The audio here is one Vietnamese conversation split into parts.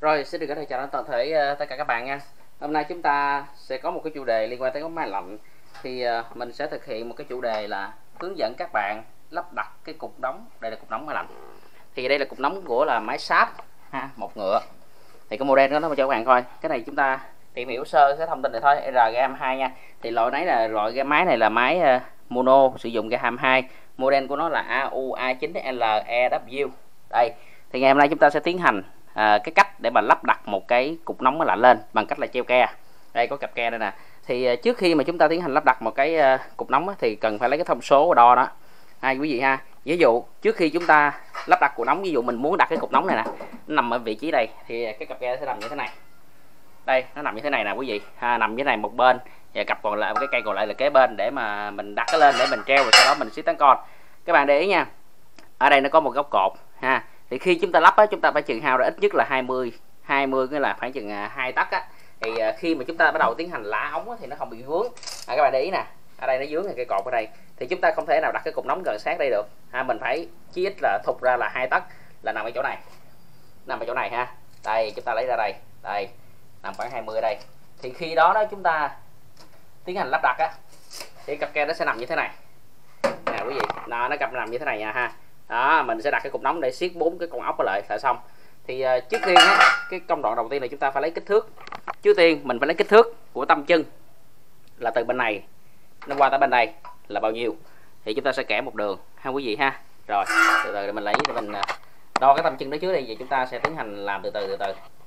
Rồi, xin được chào đón toàn thể tất cả các bạn nha. Hôm nay chúng ta sẽ có một cái chủ đề liên quan tới máy lạnh. Thì mình sẽ thực hiện một cái chủ đề là hướng dẫn các bạn lắp đặt cái cục nóng. Đây là cục nóng máy lạnh. Thì đây là cục nóng của là máy Sharp ha, một ngựa. Thì cái model đó nó cho các bạn coi. Cái này chúng ta tìm hiểu sơ cái thông tin này thôi, RG22 nha. Thì loại máy này là máy mono sử dụng G22. Model của nó là AUA9LEW. Đây. Thì ngày hôm nay chúng ta sẽ tiến hành cái cách để mà lắp đặt một cái cục nóng máy lạnh lên bằng cách là treo ke. Đây có cặp ke đây nè. Thì trước khi mà chúng ta tiến hành lắp đặt một cái cục nóng thì cần phải lấy cái thông số đo đó quý vị ha. Ví dụ trước khi chúng ta lắp đặt cục nóng, ví dụ mình muốn đặt cái cục nóng này nè, nó nằm ở vị trí đây thì cái cặp ke sẽ nằm như thế này. Đây nó nằm như thế này nè quý vị nằm như thế này một bên, và cặp còn lại cái cây còn lại là kế bên để mà mình đặt cái lên để mình treo, rồi sau đó mình xích tán con. Các bạn để ý nha, ở đây nó có một góc cột ha. Thì khi chúng ta lắp á, chúng ta phải chừng hao ra ít nhất là 20 nghĩa là khoảng chừng 2 tấc á. Thì khi mà chúng ta bắt đầu tiến hành lá ống á, thì nó không bị vướng. Các bạn để ý nè, ở đây nó vướng cái cột ở đây thì chúng ta không thể nào đặt cái cục nóng gần sát đây được mình phải chí ít là thụt ra là 2 tấc, là nằm ở chỗ này, nằm ở chỗ này ha. Đây chúng ta lấy ra đây nằm khoảng 20 ở đây. Thì khi đó chúng ta tiến hành lắp đặt á, thì cặp ke nó sẽ nằm như thế này nè quý vị, nó nằm như thế này nha ha. Đó, mình sẽ đặt cái cục nóng để siết 4 cái con ốc lại là xong. Thì trước tiên cái công đoạn đầu tiên là chúng ta phải lấy kích thước. Trước tiên mình phải lấy kích thước của tâm chân, là từ bên này nó qua tới bên đây là bao nhiêu, thì chúng ta sẽ kẻ một đường ha quý vị ha. Rồi từ từ mình lấy, mình đo cái tâm chân đó trước đây, vậy chúng ta sẽ tiến hành làm từ từ.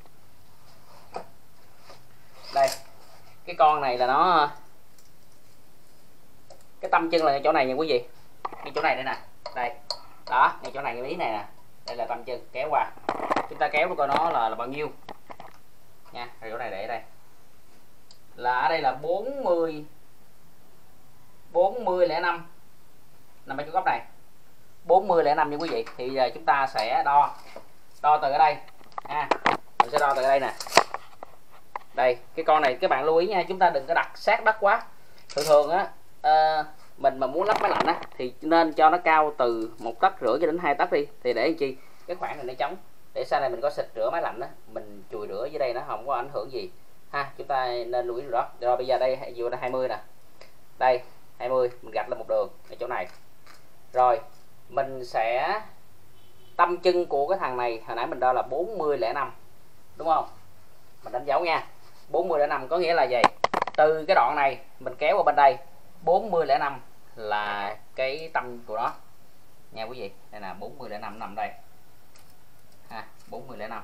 Đây cái con này là nó, cái tâm chân là cái chỗ này nha quý vị, cái chỗ này đây nè, đây đó, ngay chỗ này cái lý này nè, đây là tâm chân, kéo qua chúng ta kéo coi nó là bao nhiêu nha. Rồi chỗ này để ở đây là ở đây là 40 05, nằm ở chỗ góc này 40 05 nha quý vị. Thì giờ chúng ta sẽ đo từ ở đây mình sẽ đo từ ở đây nè. Đây cái con này các bạn lưu ý nha, chúng ta đừng có đặt sát đất quá. Thường á mình mà muốn lắp máy lạnh á thì nên cho nó cao từ 1,5 tấc cho đến 2 tấc đi, thì để làm chi cái khoảng này nó trống, để sau này mình có xịt rửa máy lạnh á, mình chùi rửa dưới đây nó không có ảnh hưởng gì ha. Chúng ta nên lưu ý điều đó. Rồi bây giờ đây vừa là 20 nè, đây 20 mình gạch lên một đường ở chỗ này. Rồi mình sẽ tâm chân của cái thằng này hồi nãy mình đo là 40,05 đúng không, mình đánh dấu nha. 40,05 có nghĩa là gì, từ cái đoạn này mình kéo qua bên đây 40,05 là cái tâm của nó nha quý vị. Đây là 40,05 nằm đây ha, 40,05.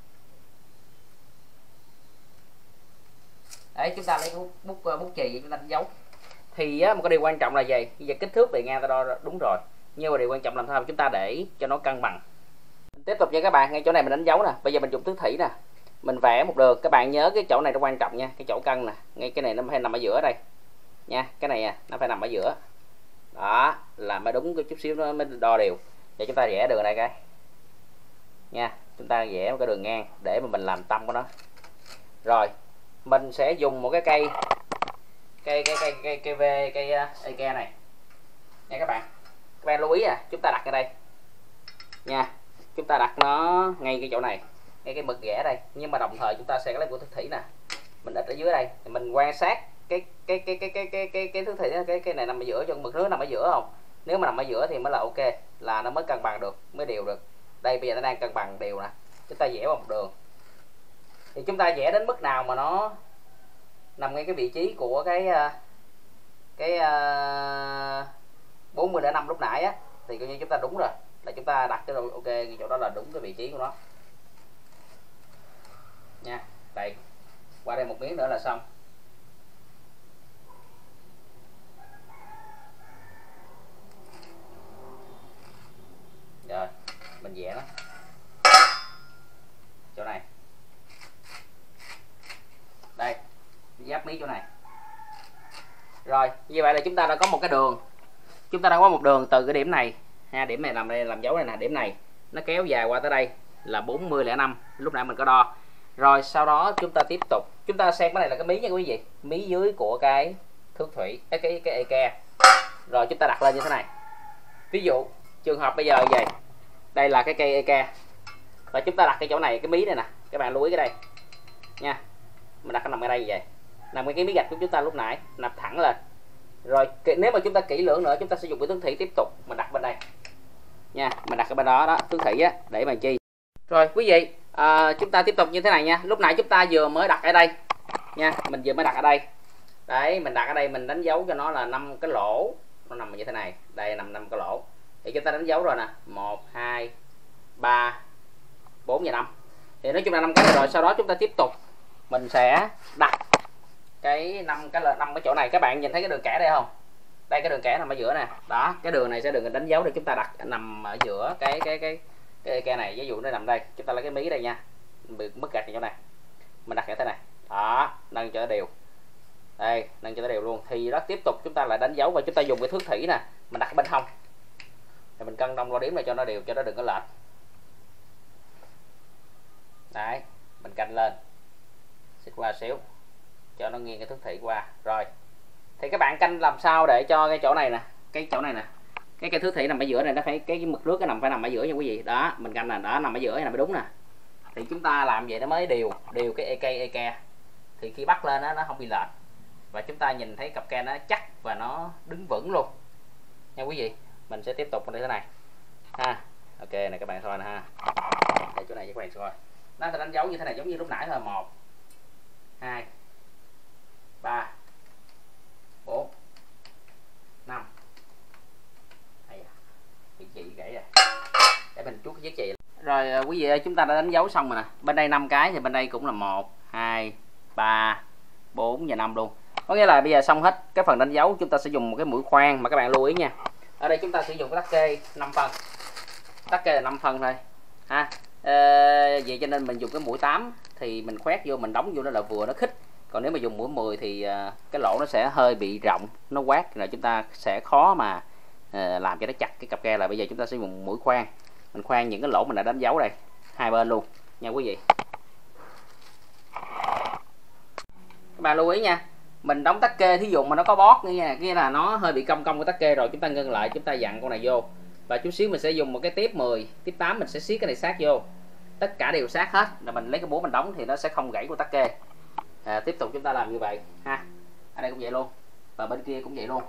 Đấy chúng ta lấy bút chì vậy chúng ta đánh dấu. Thì một cái điều quan trọng là gì, bây giờ kích thước bề ngang ta đo đúng rồi, nhưng mà điều quan trọng làm sao chúng ta để cho nó cân bằng. Tiếp tục nha các bạn, ngay chỗ này mình đánh dấu nè. Bây giờ mình dùng tước thủy nè, mình vẽ một đường. Các bạn nhớ cái chỗ này nó quan trọng nha, cái chỗ cân nè, ngay cái này nó phải nằm ở giữa đây nha, cái này nó phải nằm ở giữa đó là mới đúng, cái chút xíu nó mới đo đều. Để chúng ta vẽ đường này cái nha, chúng ta vẽ một cái đường ngang để mà mình làm tâm của nó. Rồi mình sẽ dùng một cái cây Eke này nha các bạn lưu ý chúng ta đặt ở đây nha, chúng ta đặt nó ngay cái chỗ này, ngay cái mực ghẻ đây, nhưng mà đồng thời chúng ta sẽ lấy của thức thủy nè, mình đặt ở dưới đây thì mình quan sát cái thức thủy, cái này nằm ở giữa, cho mực nước nằm ở giữa không, nếu mà nằm ở giữa thì mới là ok, là nó mới cân bằng được, mới đều được. Đây bây giờ nó đang cân bằng đều nè, chúng ta vẽ vào một đường. Thì chúng ta vẽ đến mức nào mà nó nằm ngay cái vị trí của cái 40,05 lúc nãy á, thì coi như chúng ta đúng rồi, là chúng ta đặt cái ok cái chỗ đó là đúng cái vị trí của nó nha. Đây qua đây một miếng nữa là xong. Rồi mình vẽ nó chỗ này, đây giáp mí chỗ này. Rồi như vậy là chúng ta đã có một cái đường, chúng ta đã có một đường từ cái điểm này điểm này nằm đây làm dấu này nè, điểm này nó kéo dài qua tới đây là 40,05 lúc nãy mình có đo. Rồi sau đó chúng ta tiếp tục, chúng ta xem cái này là cái mí nha quý vị, mí dưới của cái thước thủy, cái Eke. Rồi chúng ta đặt lên như thế này. Ví dụ trường hợp bây giờ vậy, đây là cái cây Eke Và chúng ta đặt cái chỗ này, cái mí này nè, các bạn lưu ý cái đây nha, mình đặt nó nằm ở đây như vậy, nằm cái mí gạch của chúng ta lúc nãy, nạp thẳng lên. Rồi nếu mà chúng ta kỹ lưỡng nữa, chúng ta sử dụng cái tướng thủy tiếp tục mình đặt bên đây nha, mình đặt ở bên đó đó, tướng thủy á, để mà chi. Rồi quý vị, chúng ta tiếp tục như thế này nha. Lúc nãy chúng ta vừa mới đặt ở đây nha, mình vừa mới đặt ở đây đấy, mình đặt ở đây, mình đánh dấu cho nó là 5 cái lỗ, nó nằm như thế này, đây nằm 5 cái lỗ thì chúng ta đánh dấu rồi nè, 1 2 3 4 và 5, thì nói chung là 5 cái rồi. Sau đó chúng ta tiếp tục mình sẽ đặt cái 5 cái chỗ này. Các bạn nhìn thấy cái đường kẻ đây không? Đây cái đường kẻ nằm ở giữa nè, đó cái đường này sẽ được đánh dấu để chúng ta đặt nằm ở giữa cái này. Ví dụ nó nằm đây, chúng ta lấy cái mí đây nha, mất gạch chỗ này, mình đặt như thế này đó, nâng cho nó đều đây, nâng cho nó đều luôn. Thì đó tiếp tục chúng ta lại đánh dấu và chúng ta dùng cái thước thủy nè, mình đặt bên hông thì mình cân đông đo đếm này cho nó đều, cho nó đừng có lệch đấy, mình canh lên xích qua xíu cho nó nghiêng cái thước thủy qua. Rồi thì các bạn canh làm sao để cho cái chỗ này nè, cái chỗ này nè, cái thước thủy nằm ở giữa này, nó phải cái mực nước phải nằm ở giữa nha quý vị. Đó mình canh là đó, nằm ở giữa này mới đúng nè. Thì chúng ta làm vậy nó mới đều cái e-ke, thì khi bắt lên đó, nó không bị lệch và chúng ta nhìn thấy cặp ke nó chắc và nó đứng vững luôn nha quý vị. Mình sẽ tiếp tục như thế này ha. Ok này các bạn coi nè ha, để chỗ này cho các bạn coi, nó sẽ đánh dấu như thế này giống như lúc nãy thôi, 1 2 3 4 5. Cái chị gãy rồi, để mình chuốt cái chị. Rồi quý vị ơi, chúng ta đã đánh dấu xong rồi nè, bên đây 5 cái thì bên đây cũng là 1 2 3 4 và 5 luôn. Có nghĩa là bây giờ xong hết cái phần đánh dấu, chúng ta sẽ dùng một cái mũi khoan mà các bạn lưu ý nha. Ở đây chúng ta sử dụng cái tắc kê 5 phân, tắc kê là 5 phân thôi ha. Vậy cho nên mình dùng cái mũi 8 thì mình khoét vô, mình đóng vô nó là vừa, nó khít. Còn nếu mà dùng mũi 10 thì cái lỗ nó sẽ hơi bị rộng, nó quát rồi chúng ta sẽ khó mà làm cho nó chặt cái cặp ke. Là bây giờ chúng ta sẽ dùng mũi khoan, mình khoan những cái lỗ mình đã đánh dấu đây hai bên luôn nha quý vị. Các bạn lưu ý nha, mình đóng tắc kê thí dụ mà nó có bót nha, nghĩa là nó hơi bị cong cái tắc kê rồi, chúng ta ngưng lại, chúng ta dặn con này vô và chút xíu mình sẽ dùng một cái tiếp 10 tiếp 8 mình sẽ siết cái này sát vô, tất cả đều sát hết là mình lấy cái búa mình đóng thì nó sẽ không gãy của tắc kê. Tiếp tục chúng ta làm như vậy ha, ở đây cũng vậy luôn và bên kia cũng vậy luôn.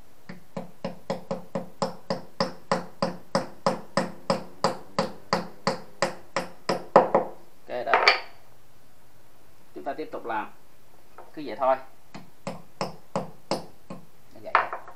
Ok đó, chúng ta tiếp tục làm cứ vậy thôi. Vậy.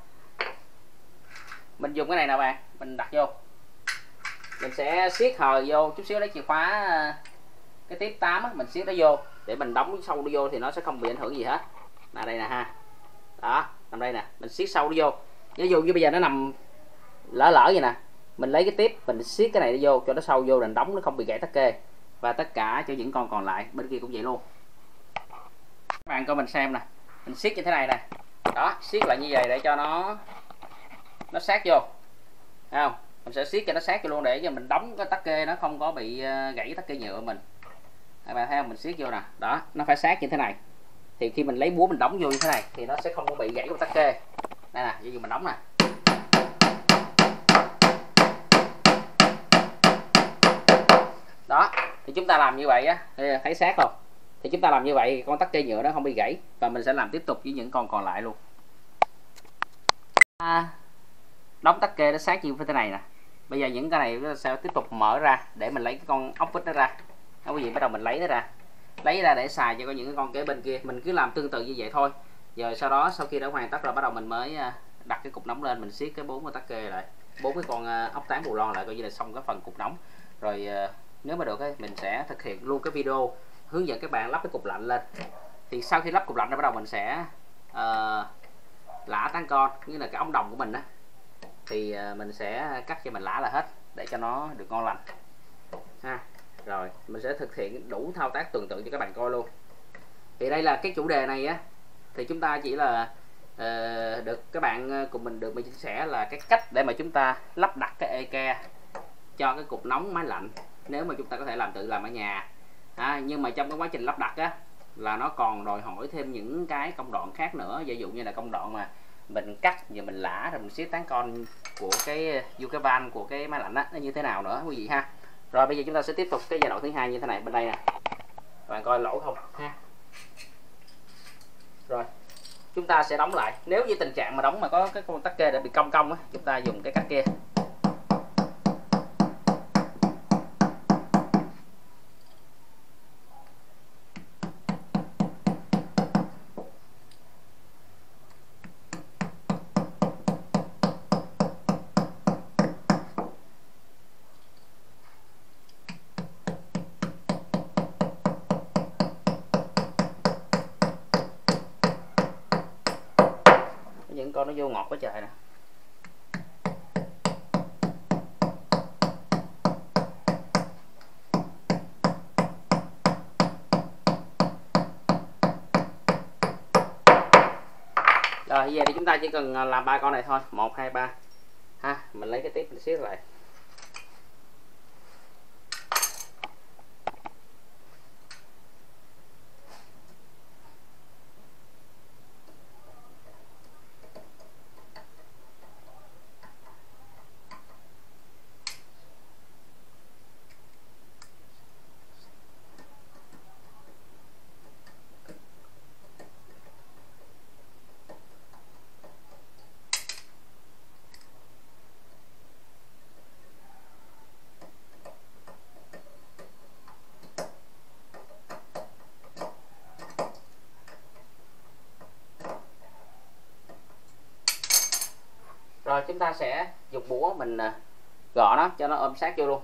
Mình dùng cái này nè bạn, mình đặt vô, mình sẽ siết hời vô chút xíu, lấy chìa khóa cái tiếp 8 á, mình siết nó vô để mình đóng sâu nó vô thì nó sẽ không bị ảnh hưởng gì hết. Là đây nè ha, đó nằm đây nè, mình siết sâu nó vô. Ví dụ như bây giờ nó nằm lỡ vậy nè, mình lấy cái tiếp mình siết cái này nó vô cho nó sâu vô, mình đóng nó không bị gãy tắc kê. Và tất cả cho những con còn lại bên kia cũng vậy luôn. Các bạn coi mình xem nè, mình siết như thế này nè, đó siết lại như vậy để cho nó sát vô, thấy không? Mình sẽ siết cho nó sát vô luôn để cho mình đóng cái tắc kê nó không có bị gãy tắc kê nhựa mình. Các bạn thấy không, mình siết vô nè, đó nó phải sát như thế này thì khi mình lấy búa mình đóng vô như thế này thì nó sẽ không có bị gãy của tắc kê. Đây nè, ví dụ mình đóng nè, đó thì chúng ta làm như vậy á, thấy sát không? Thì chúng ta làm như vậy con tắc kê nhựa nó không bị gãy và mình sẽ làm tiếp tục với những con còn lại luôn. Đóng tắc kê nó sát như thế này nè. Bây giờ những cái này nó sẽ tiếp tục mở ra để mình lấy cái con ốc vít nó ra. Đó quý vị, bắt đầu mình lấy nó ra để xài cho những cái con kế bên kia. Mình cứ làm tương tự như vậy thôi. Giờ sau đó sau khi đã hoàn tất rồi bắt đầu mình mới đặt cái cục nóng lên, mình siết cái 4 cái tắc kê lại, 4 cái con ốc tán bù lon lại, coi như là xong cái phần cục nóng. Rồi nếu mà được ấy, mình sẽ thực hiện luôn cái video hướng dẫn các bạn lắp cái cục lạnh lên. Thì sau khi lắp cục lạnh rồi bắt đầu mình sẽ lã tán con, như là cái ống đồng của mình đó, thì mình sẽ cắt cho mình lã là hết để cho nó được ngon lành ha. Rồi mình sẽ thực hiện đủ thao tác tương tự cho các bạn coi luôn. Thì đây là cái chủ đề này á, thì chúng ta chỉ là được các bạn cùng mình được chia sẻ là cái cách để mà chúng ta lắp đặt cái e-ke cho cái cục nóng máy lạnh, nếu mà chúng ta có thể tự làm ở nhà. Nhưng mà trong cái quá trình lắp đặt á là nó còn đòi hỏi thêm những cái công đoạn khác nữa, ví dụ như là công đoạn mà mình cắt và mình lã rồi mình siết tán con của cái van của cái máy lạnh á, nó như thế nào nữa quý vị ha. Rồi bây giờ chúng ta sẽ tiếp tục cái giai đoạn thứ hai như thế này bên đây nè. Các bạn coi lỗ không ha. Rồi chúng ta sẽ đóng lại. Nếu như tình trạng mà đóng mà có cái con tắc kê đã bị cong cong á, chúng ta dùng cái cắt kia. Những con nó vô ngọt quá trời nè. Rồi về thì chúng ta chỉ cần làm 3 con này thôi, 1 2 3 ha. Mình lấy cái tiếp mình siết lại. Rồi chúng ta sẽ dùng búa mình gõ nó cho nó ôm sát vô luôn.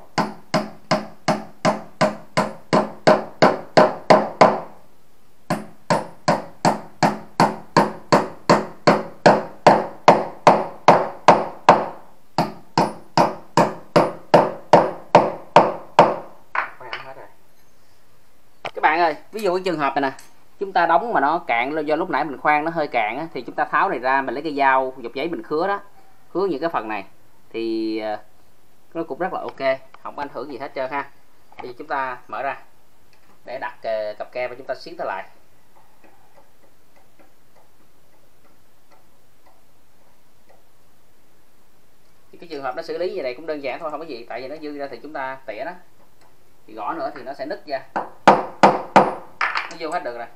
Các bạn ơi, ví dụ cái trường hợp này nè, chúng ta đóng mà nó cạn do lúc nãy mình khoan nó hơi cạn á, thì chúng ta tháo này ra, mình lấy cái dao dọc giấy mình khứa đó, khứa những cái phần này thì nó cũng rất là ok, không có ảnh hưởng gì hết trơn ha. Bây giờ chúng ta mở ra để đặt cặp ke và chúng ta siết nó lại. Thì cái trường hợp nó xử lý như này cũng đơn giản thôi, không có gì, tại vì nó dư ra thì chúng ta tỉa nó, thì gõ nữa thì nó sẽ nứt ra, nó vô hết được rồi.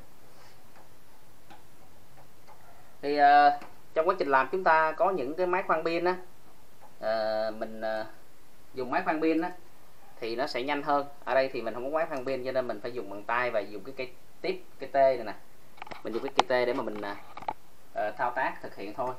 Thì trong quá trình làm chúng ta có những cái máy khoan biên á, mình dùng máy khoan biên á thì nó sẽ nhanh hơn. Ở đây thì mình không có máy khoan biên cho nên mình phải dùng bằng tay và dùng cái cây tiếp, cái tê này nè, mình dùng cái cây tê để mà mình thao tác thực hiện thôi.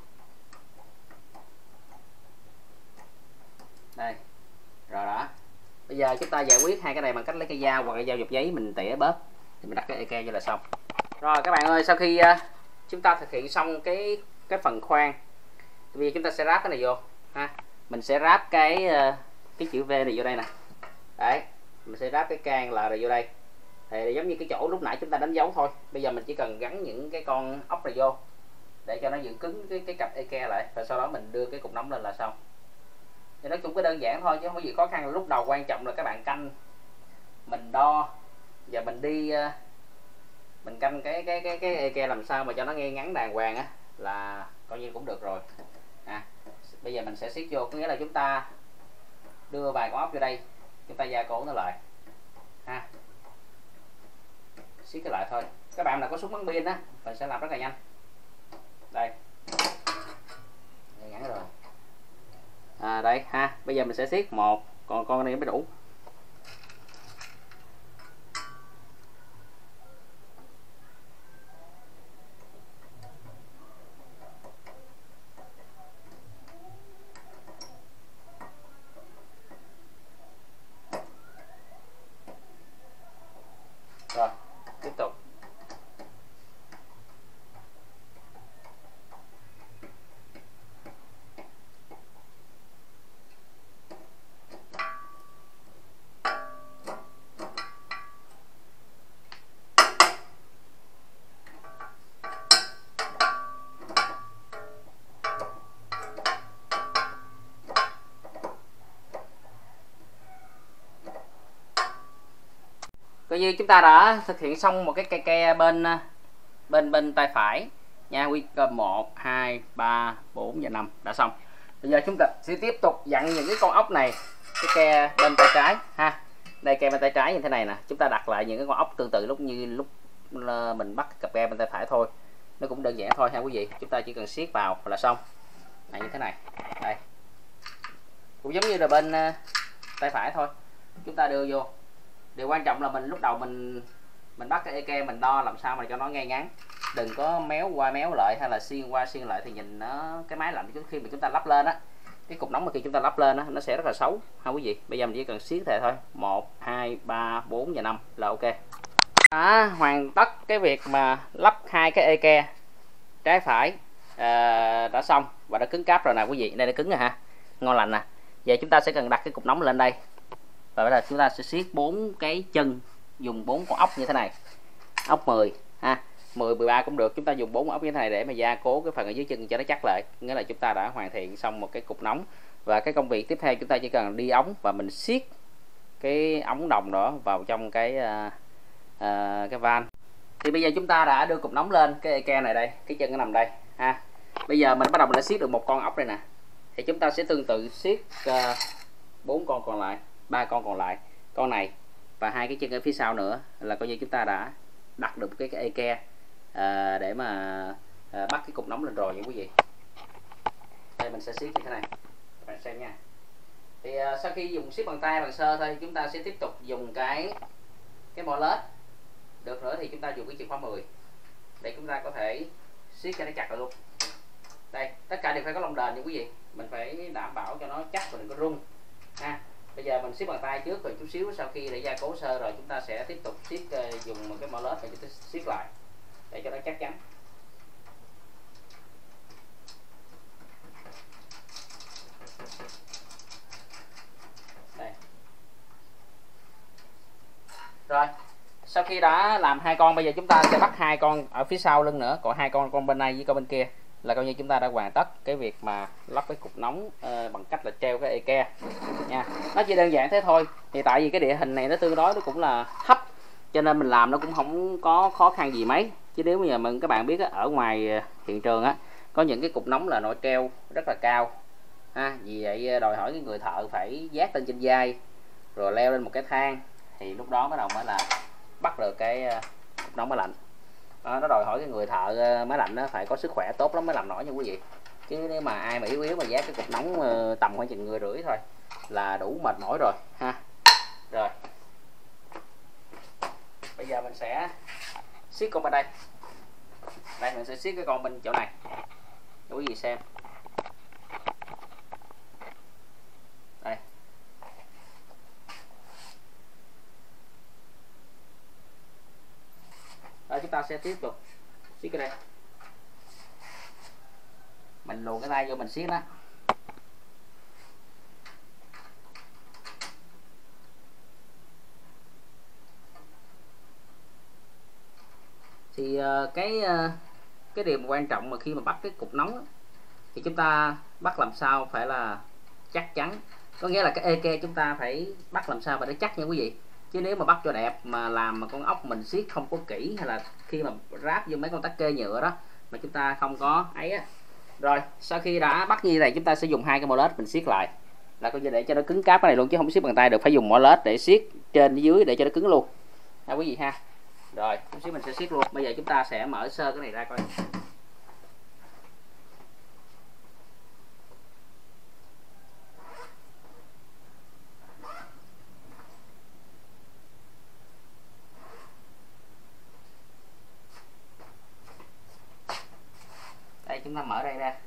Đây rồi đó. Bây giờ chúng ta giải quyết hai cái này bằng cách lấy cây dao hoặc cây dao dọc giấy mình tỉa bớt, thì mình đặt cái eke vô là xong. Rồi các bạn ơi, sau khi chúng ta thực hiện xong cái phần khoan, bây giờ chúng ta sẽ ráp cái này vô ha. Mình sẽ ráp cái chữ V này vô đây nè. Đấy, mình sẽ ráp cái can là rồi vô đây. Thì giống như cái chỗ lúc nãy chúng ta đánh dấu thôi. Bây giờ mình chỉ cần gắn những cái con ốc này vô để cho nó giữ cứng cái cặp eke lại, và sau đó mình đưa cái cục nóng lên là xong. Thì nói chung cái đơn giản thôi chứ không có gì khó khăn. Lúc đầu quan trọng là các bạn canh, mình đo và mình đi mình canh cái eke làm sao mà cho nó ngay ngắn đàng hoàng á, là coi như cũng được rồi. Bây giờ mình sẽ siết vô, có nghĩa là chúng ta đưa vài con ốc vô đây, chúng ta gia cố nó lại ha, siết cái lại thôi. Các bạn nào có súng bắn pin á mình sẽ làm rất là nhanh. Đây ngắn rồi. Đây ha, bây giờ mình sẽ siết một, còn con này mới đủ. Rồi tiếp tục. Coi như chúng ta đã thực hiện xong một cái cây ke bên tay phải nha. Quy cơ 1 2 3 4 và 5 đã xong. Bây giờ chúng ta sẽ tiếp tục dặn những cái con ốc này, cái ke bên tay trái ha. Đây ke bên tay trái như thế này nè, chúng ta đặt lại những cái con ốc tương tự lúc mình bắt cặp ke bên tay phải thôi. Nó cũng đơn giản thôi ha quý vị. Chúng ta chỉ cần siết vào là xong. Này như thế này. Đây. Cũng giống như là bên tay phải thôi. Chúng ta đưa vô. Điều quan trọng là mình lúc đầu mình bắt cái ke mình đo làm sao mà cho nó ngay ngắn. Đừng có méo qua méo lại hay là xiên qua xiên lại thì nhìn nó cái máy lạnh khi mà chúng ta lắp lên á, cái cục nóng mà khi chúng ta lắp lên á nó sẽ rất là xấu ha quý vị. Bây giờ mình chỉ cần siết thế thôi. 1 2 3 4 và 5 là ok. Hoàn tất cái việc mà lắp hai cái ke trái phải đã xong và đã cứng cáp rồi nè quý vị. Đây là cứng rồi ha, ngon lành nè. Giờ chúng ta sẽ cần đặt cái cục nóng lên đây và bây giờ chúng ta sẽ siết 4 cái chân, dùng 4 con ốc như thế này, ốc 10 ha, 10 13 cũng được. Chúng ta dùng 4 ốc như thế này để mà gia cố cái phần ở dưới chân cho nó chắc lại, nghĩa là chúng ta đã hoàn thiện xong một cái cục nóng. Và cái công việc tiếp theo chúng ta chỉ cần đi ống và mình siết cái ống đồng đó vào trong cái van. Thì bây giờ chúng ta đã đưa cục nóng lên cái ke này đây, cái chân nó nằm đây ha. Bây giờ mình bắt đầu mình đã siết được một con ốc đây nè, thì chúng ta sẽ tương tự siết 4 con còn lại, 3 con còn lại, con này và hai cái chân ở phía sau nữa là coi như chúng ta đã đặt được cái ke để mà bắt cái cục nóng lên rồi nha quý vị. Đây mình sẽ siết như thế này, các bạn xem nha. Thì sau khi dùng siết bằng tay bằng sơ thôi, chúng ta sẽ tiếp tục dùng cái mo lết. Được nữa thì chúng ta dùng cái chìa khóa 10 để chúng ta có thể siết cho nó chặt lại luôn. Đây, tất cả đều phải có lông đền nha quý vị. Mình phải đảm bảo cho nó chắc và đừng có rung ha. Bây giờ mình siết bằng tay trước rồi chút xíu sau khi để gia cố sơ rồi chúng ta sẽ tiếp tục siết dùng một cái mo lết để chúng ta siết lại để cho nó chắc chắn. Đây. Rồi, sau khi đã làm hai con, bây giờ chúng ta sẽ bắt hai con ở phía sau lưng nữa, còn hai con bên này với con bên kia là coi như chúng ta đã hoàn tất cái việc mà lắp cái cục nóng bằng cách là treo cái ke nha. Nó chỉ đơn giản thế thôi. Thì tại vì cái địa hình này nó tương đối nó cũng là thấp cho nên mình làm nó cũng không có khó khăn gì mấy. Chứ nếu bây giờ các bạn biết ở ngoài hiện trường á có những cái cục nóng là nó treo rất là cao ha, vì vậy đòi hỏi cái người thợ phải vác lên trên vai rồi leo lên một cái thang thì lúc đó mới là bắt được cái cục nóng máy lạnh. Nó đòi hỏi cái người thợ máy lạnh nó phải có sức khỏe tốt lắm mới làm nổi nha quý vị. Chứ nếu mà ai mà yếu yếu mà vác cái cục nóng tầm khoảng chừng 1,5 người thôi là đủ mệt mỏi rồi ha. Rồi bây giờ mình sẽ siết con bên đây. Đây mình sẽ siết cái con bên chỗ này cho quý vị xem. Đây. Đó, chúng ta sẽ tiếp tục siết cái đây. Mình luồn cái tay vô mình siết đó. Thì cái điều quan trọng mà khi mà bắt cái cục nóng thì chúng ta bắt làm sao phải là chắc chắn, có nghĩa là cái ke chúng ta phải bắt làm sao phải nó chắc nha quý vị. Chứ nếu mà bắt cho đẹp mà làm mà con ốc mình siết không có kỹ, hay là khi mà ráp vô mấy con tắc kê nhựa đó mà chúng ta không có ấy á. Rồi sau khi đã bắt như này chúng ta sẽ dùng hai cái mo lết mình siết lại là coi như để cho nó cứng cáp cái này luôn, chứ không siết bằng tay được, phải dùng mo lết để siết trên dưới để cho nó cứng luôn ha quý vị ha. Rồi chút xíu mình sẽ siết luôn. Bây giờ chúng ta sẽ mở sơ cái này ra coi. Đây chúng ta mở đây ra.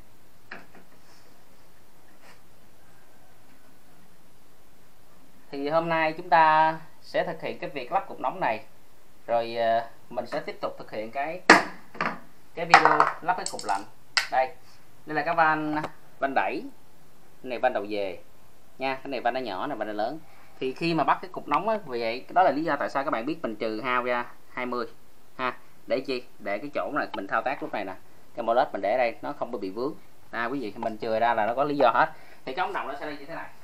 Thì hôm nay chúng ta sẽ thực hiện cái việc lắp cục nóng này. Rồi mình sẽ tiếp tục thực hiện cái video lắp cái cục lạnh. Đây là cái van đẩy, cái này van đầu về nha, cái này van nó nhỏ, này van nó lớn. Thì khi mà bắt cái cục nóng á, vì vậy đó là lý do tại sao các bạn biết mình trừ hao ra 20 ha. Để chi? Để cái chỗ này mình thao tác lúc này nè, cái mo lết mình để đây nó không có bị vướng. Quý vị mình chừa ra là nó có lý do hết. Thì cái ống đồng nó sẽ đi như thế này.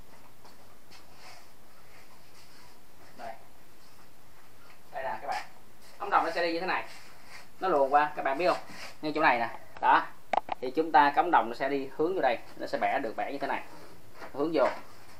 Đây nè các bạn, ống đồng nó sẽ đi như thế này, nó luồn qua, các bạn biết không, ngay chỗ này nè đó. Thì thì chúng ta cắm đồng nó sẽ đi hướng vô đây, nó sẽ bẻ được bẻ như thế này, hướng vô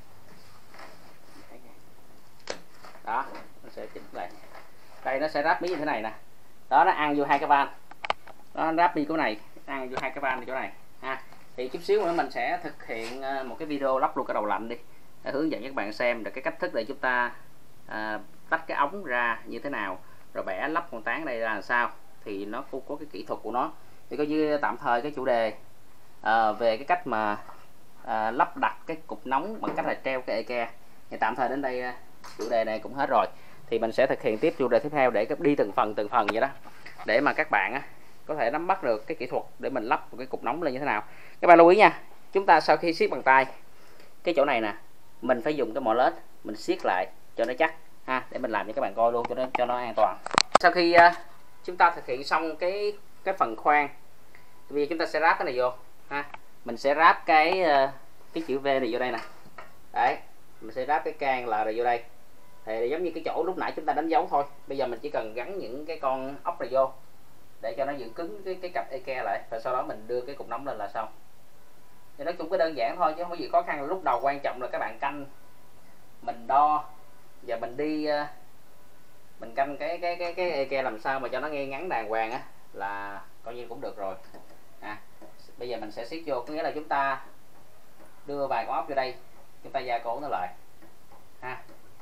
đó, nó sẽ chỉnh lại đây, nó sẽ ráp mí như thế này nè đó, nó ăn vô hai cái van đó, nó ráp đi cái này ăn vô hai cái van chỗ này ha. Thì chút xíu nữa mình sẽ thực hiện một cái video lắp luôn cái đầu lạnh đi, để hướng dẫn các bạn xem được cái cách thức để chúng ta tách cái ống ra như thế nào, rồi bẻ lắp con tán đây ra làm sao, thì nó cũng có cái kỹ thuật của nó. Thì coi như tạm thời cái chủ đề về cái cách mà lắp đặt cái cục nóng bằng cách là treo cái eke thì tạm thời đến đây chủ đề này cũng hết rồi. Thì mình sẽ thực hiện tiếp chủ đề tiếp theo để đi từng phần vậy đó, để mà các bạn có thể nắm bắt được cái kỹ thuật để mình lắp một cái cục nóng lên như thế nào. Các bạn lưu ý nha, chúng ta sau khi siết bằng tay cái chỗ này nè, mình phải dùng cái mỏ lết mình siết lại cho nó chắc ha, để mình làm cho các bạn coi luôn cho nó an toàn. Sau khi chúng ta thực hiện xong cái phần khoan, bây giờ chúng ta sẽ ráp cái này vô ha. Mình sẽ ráp cái chữ V này vô đây nè, đấy, mình sẽ ráp cái can L này vô đây, thì giống như cái chỗ lúc nãy chúng ta đánh dấu thôi. Bây giờ mình chỉ cần gắn những cái con ốc này vô để cho nó giữ cứng cái cặp eke lại, và sau đó mình đưa cái cục nóng lên là xong. Thì nó cũng có đơn giản thôi chứ không có gì khó khăn. Lúc đầu quan trọng là các bạn canh, mình đo và mình đi mình canh cái eke làm sao mà cho nó nghe ngắn đàng hoàng á, là coi như cũng được rồi. Bây giờ mình sẽ siết vô, có nghĩa là chúng ta đưa vài con ốc vô đây, chúng ta gia cố nó lại ha,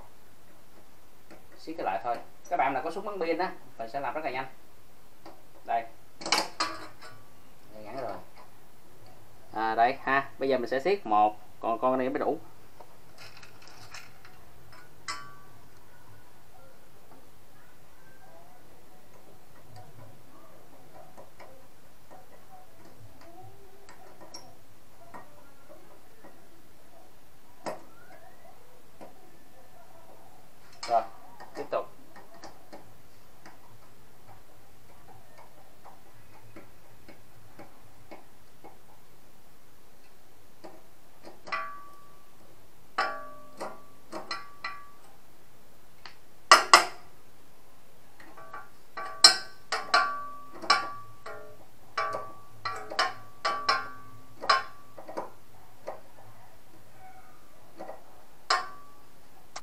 siết cái lại thôi. Các bạn nào có súng bắn pin á, mình sẽ làm rất là nhanh. Đây, ngắn rồi. Đây ha, bây giờ mình sẽ siết một, còn con này mới đủ.